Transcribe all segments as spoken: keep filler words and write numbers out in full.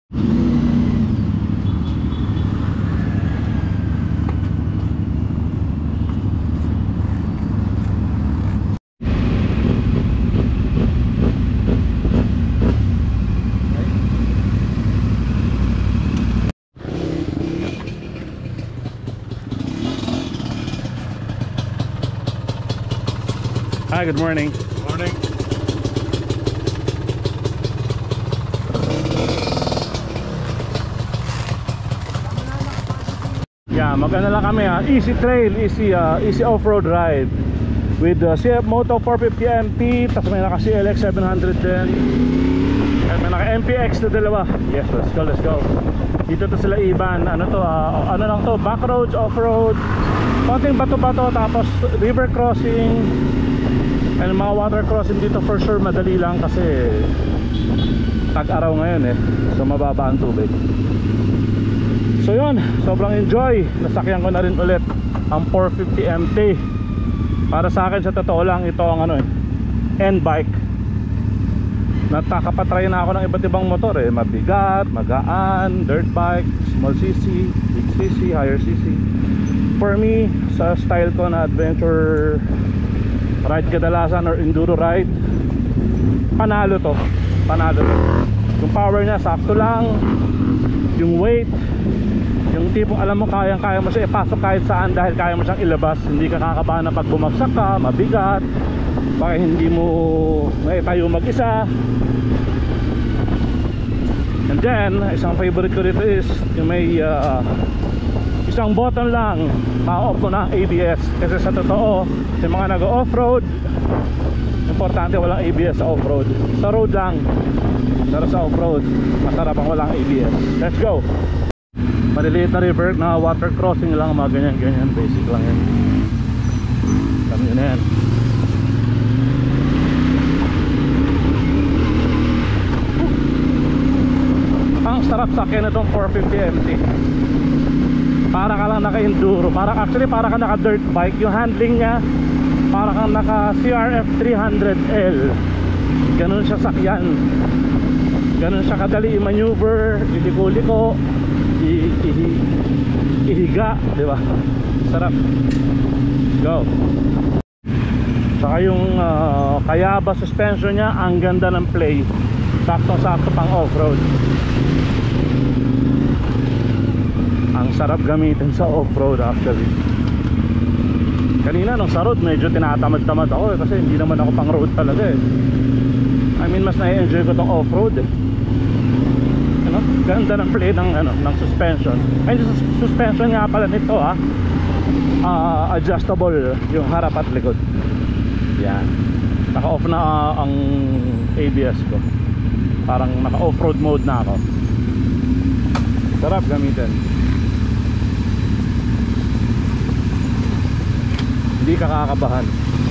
Hi, good morning. Morning. Yeah, maganda lang kami ha. Easy trail, easy uh, easy off-road ride with uh, C F Moto four fifty M T, tapos may naka C L X seven hundred din. And may naka M P X na dalawa. Yes, let's go, let's go. Dito to sila Iban. Ano to, uh, ano lang to, back roads, off-road, konting bato-bato, tapos river crossing. And mga water crossing dito for sure madali lang kasi tag-araw ngayon eh, so mababa ang tubig. So yun, sobrang enjoy. Nasakyan ko na rin ulit ang four fifty M T. Para sa akin, sa totoo lang, ito ang ano eh, N-bike. Natakapatry na ako ng iba't ibang motor eh, mabigat, magaan, dirt bike, small C C, big C C, higher C C. For me, sa style ko na adventure ride kadalasan or enduro ride, panalo to, panalo to. Yung power niya sakto lang, yung weight, yung tipong alam mo kayang kaya mo siya ipasok kahit saan dahil kaya mo siyang ilabas. Hindi ka kakabahan na pag bumagsak ka, mabigat, baka hindi mo maitayo mag-isa. And then isang favorite ko dito is yung may uh, isang button lang, ma-off ko na ang A B S. Kasi sa totoo, yung mga nag-off-road, importante walang A B S sa off-road. Sa road lang, pero sa off-road masarap ang walang A B S. Let's go. Maliliit na river na water crossing lang, mga ganyan-ganyan, basic lang yan. Alam nyo na yan. Ang sarap sakyan itong four fifty M T. Para ka lang naka-enduro, para actually para ka naka-dirt bike. Yung handling niya para kang naka C R F three hundred L. Ganun siya sakyan. Ganun siya kadali i-maneuver, iliko-liko, ihiga, di ba? Sarap. Go. Saka yung uh, Kayaba suspension niya, ang ganda ng play. Sakto-sakto pang off-road. Ang sarap gamitin sa off-road actually. Kanina nung sa road medyo tinatamad-tamad ako eh, kasi hindi naman ako pang road talaga eh. I mean mas na-enjoy ko tong off-road eh. Ano? Ganda ng play ng, ano, ng suspension. Ay, yung suspension nga pala nito ah, uh, adjustable yung harap at likod. Yan. Naka-off na uh, ang A B S ko. Parang naka-off-road mode na ako. Sarap gamitin. Hindi ka kakabahan.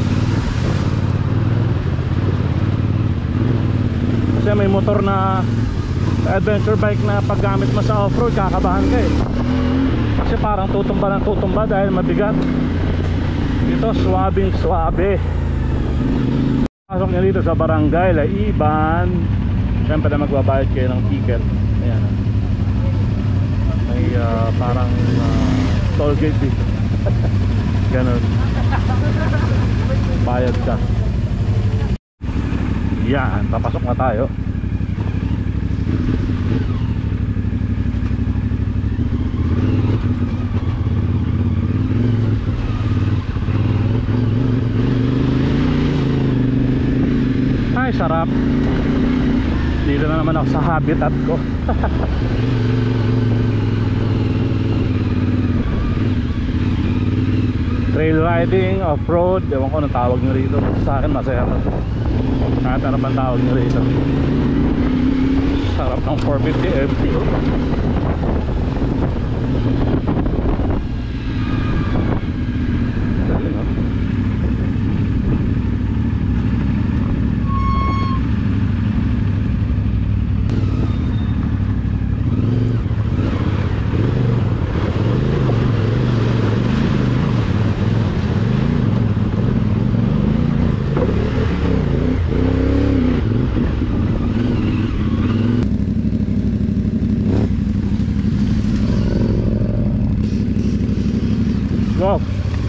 Kasi may motor na adventure bike na paggamit mo sa off-road, kakabahan ka eh. Kasi parang tutumba ng tutumba dahil mabigat. Ito swabing swabe. Pasok nyo dito sa barangay La Iban. Siyempre na magbabayad kayo ng ticket. Ayan. May uh, parang uh, toll gate dito. Ganun. Bayad ka. Yan, papasok na tayo. Ay, sarap. Dito na naman ako sa habitat ko. Trail riding, off-road, ewan ko anong tawag nyo rito. Sa akin masaya to. Kahit ano bang tawag nyo rito. Sarap ng four fifty M T. Go.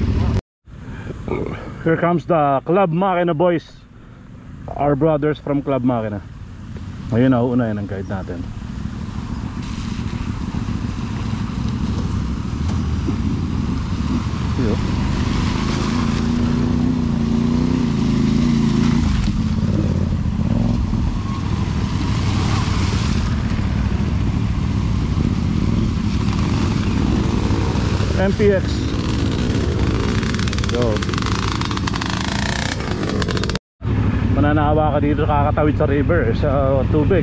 Here comes the Club Makina boys. Our brothers from Club Makina. Ngayon na uunahin ang guide natin. Yo. M P X. Go. Mananawa ka dito, kakatawid sa river, sa tubig.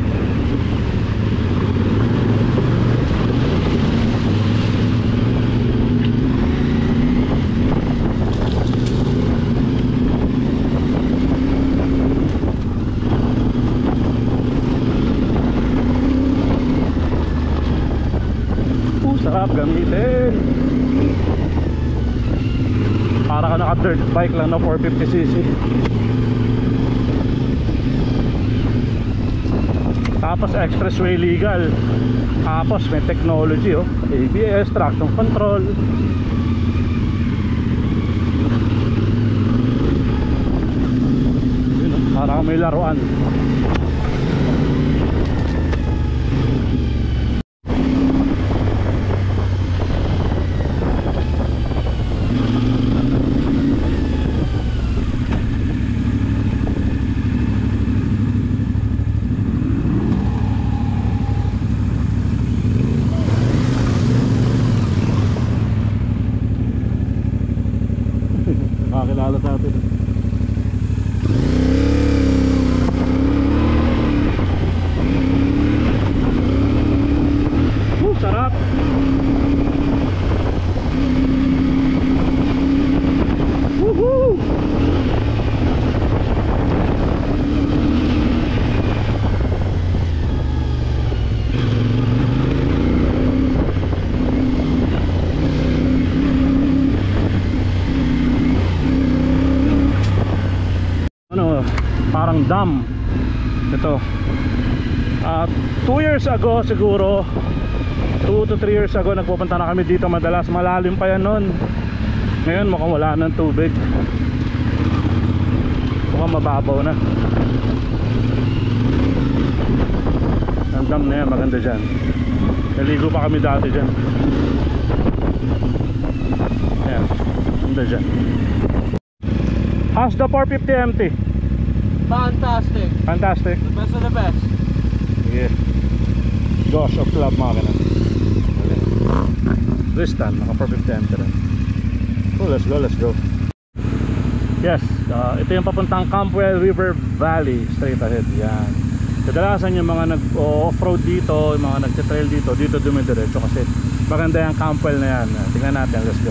Uh, sarap gamitin. Para ka naka dirt bike lang na four fifty c c. Tapos expressway legal. Tapos may technology, oh. A B S, traction control. Yun, oh. Para may laruan. Kakilala sa atin. Uh, sarap. Woohoo! Parang dam ito. uh, two years ago siguro, two to three years ago, nagpupunta na kami dito madalas. Malalim pa yan nun. Ngayon mukhang wala ng tubig, mukhang mababaw na. Ang dam na yan, maganda dyan. Naligo pa kami dati dyan. Ayan, maganda dyan. How's the four fifty M T? Fantastic. Fantastic. The best of the best. Yeah. Josh of Club Makina. Tristan, naka four fifty M T rin. Oh, let's go, let's go. Yes, uh, ito yung papuntang Campwell River Valley, straight ahead. Yan. Kadalasan yung mga nag-off-road dito, yung mga nag-trail dito, dito dumidiretso kasi maganda yung Campwell na yan. Tingnan natin, let's go.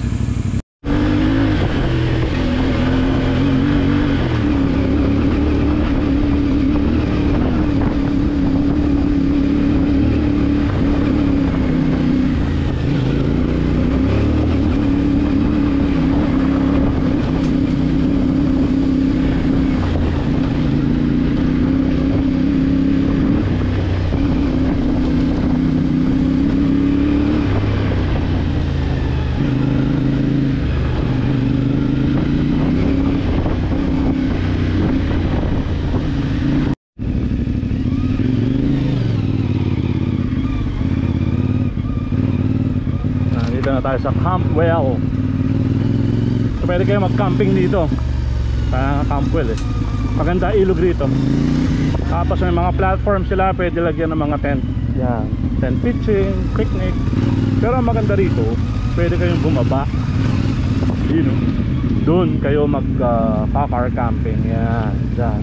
Na tayo sa Campwell. So pwede kayo mag-camping dito. Parang Campwell eh. Maganda ilog rito. Tapos may mga platform sila, pwede lagyan ng mga tent. Yan, tent pitching, picnic. Pero ang maganda rito, pwede kayong bumaba. Yun, doon kayo mag-car uh, camping. Yan, dyan.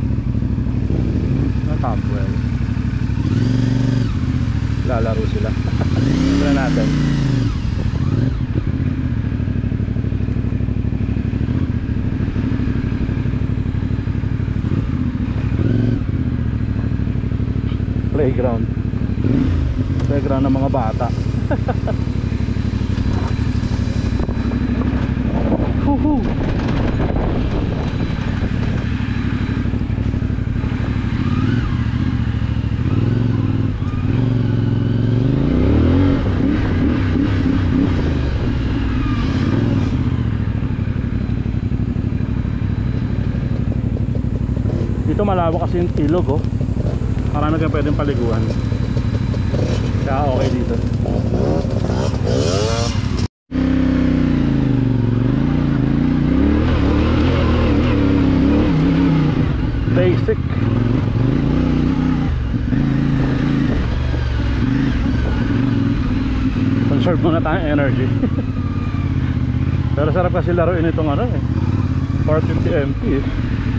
Na Campwell. Lalaro sila. Tignan natin. Playground. Playground ng mga bata. Woohoo! malawak kasi yung ilog, oh. Marami kang pwedeng paliguan. Kaya okay dito. Basic. Conserve muna tayong energy. Pero sarap kasi laruin itong ano eh, four fifty M P eh.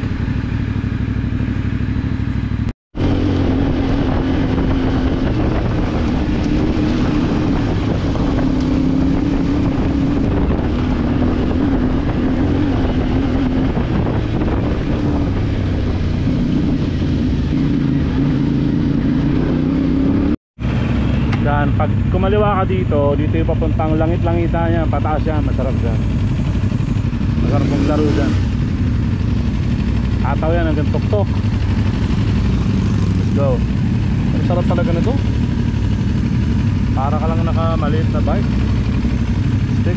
Yan, pag kumaliwa ka dito, dito yung papuntang langit-langita niya, pataas yan, masarap dyan. Masarap mong laro dyan. Ataw yan hanggang tuktok. Let's go. Ang sarap talaga na to. Para ka lang nakamaliit na bike. Stick.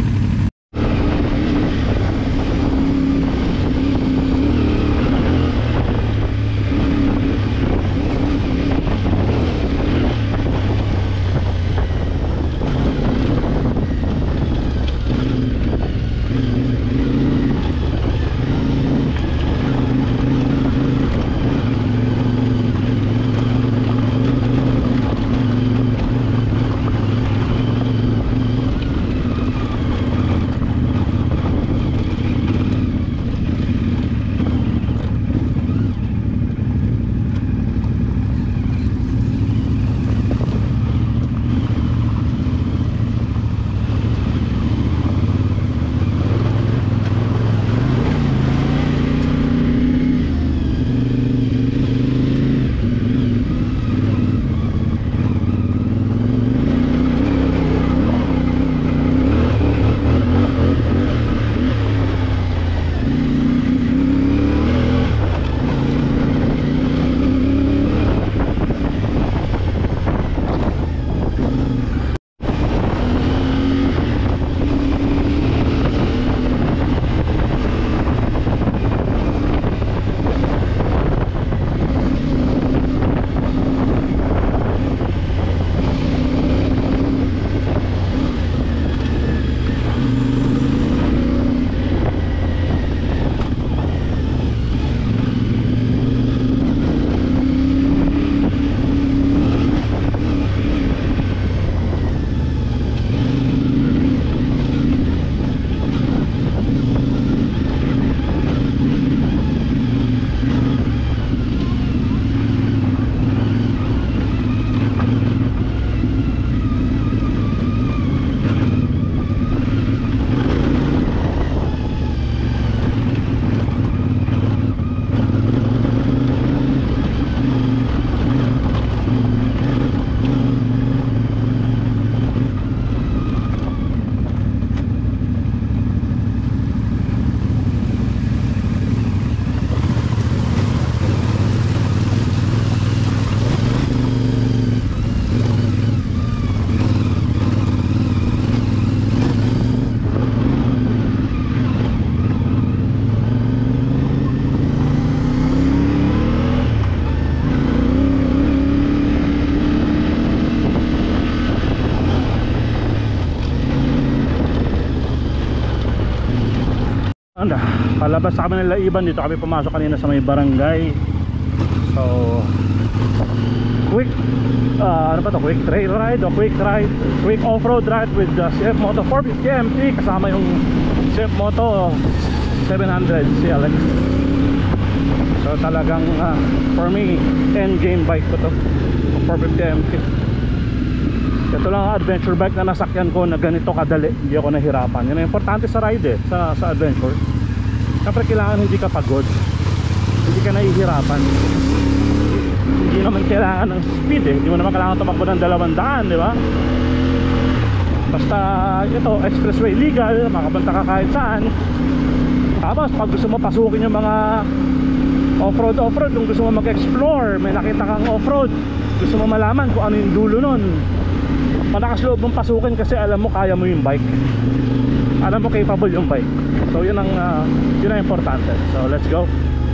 Anda, palabas sa kami ng Laiban. Dito kami pumasok kanina sa may barangay. So quick uh, ano ba to? Quick trail ride o quick ride, quick off-road ride with the C F Moto four fifty M P kasama yung C F Moto seven hundred C L X. So talagang uh, for me end game bike ko to, four fifty M P. Ito lang ang adventure bike na nasakyan ko na ganito kadali, hindi ako nahirapan. Yun ang importante sa ride eh, sa, sa adventure. Siyempre kailangan hindi ka pagod, hindi ka nahihirapan. Hindi naman kailangan ng speed eh, hindi mo naman kailangan tumakbo ng dalawang daan, di ba? Basta ito, expressway legal, makapunta ka kahit saan. Tapos pag gusto mo pasukin yung mga off-road off-road, kung gusto mo mag-explore, may nakita kang off-road, gusto mo malaman kung ano yung dulo nun, malakas loob mong pasukin kasi alam mo kaya mo yung bike, alam mo capable yung bike. So yun ang uh, yun ang importante. So let's go.